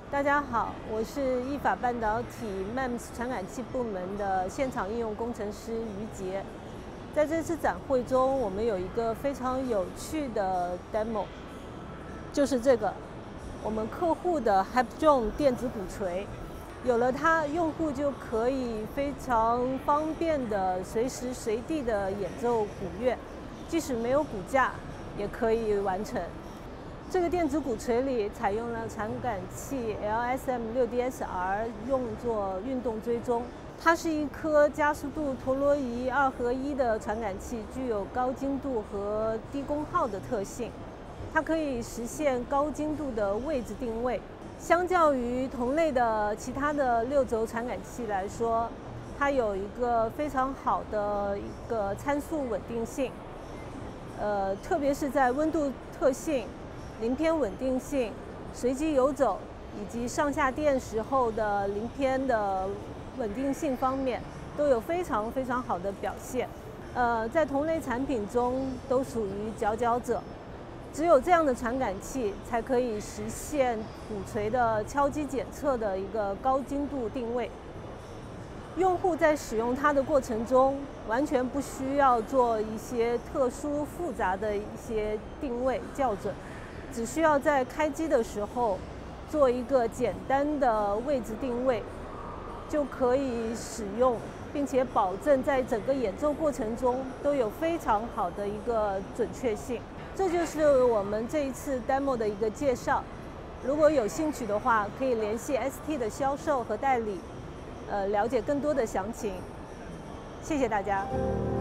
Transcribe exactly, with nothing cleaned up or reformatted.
大家好，我是意法半导体 M E M S 传感器部门的现场应用工程师于杰。在这次展会中，我们有一个非常有趣的 demo， 就是这个我们客户的 Hypedrone 电子鼓槌。有了它，用户就可以非常方便的随时随地的演奏鼓乐，即使没有骨架也可以完成。这个电子鼓槌里采用了传感器 L S M 六 D S R， 用作运动追踪。它是一颗加速度陀螺仪二合一的传感器，具有高精度和低功耗的特性。它可以实现高精度的位置定位。相较于同类的其他的六轴传感器来说，它有一个非常好的一个参数稳定性。呃，特别是在温度特性、零偏稳定性、随机游走以及上下电时候的零偏的稳定性方面，都有非常非常好的表现。呃，在同类产品中都属于佼佼者。只有这样的传感器才可以实现鼓槌的敲击检测的一个高精度定位。用户在使用它的过程中，完全不需要做一些特殊复杂的一些定位校准。只需要在开机的时候做一个简单的位置定位，就可以使用，并且保证在整个演奏过程中都有非常好的一个准确性。这就是我们这一次 demo 的一个介绍。如果有兴趣的话，可以联系 S T 的销售和代理，呃，了解更多的详情。谢谢大家。